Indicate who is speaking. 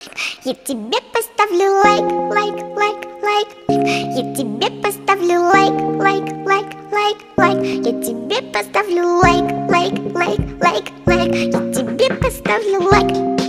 Speaker 1: Я тебе поставлю лайк, лайк, лайк, лайк. Я тебе поставлю лайк, лайк, лайк, лайк, лайк. Я тебе поставлю лайк, лайк, лайк, лайк, лайк. Я тебе поставлю лайк.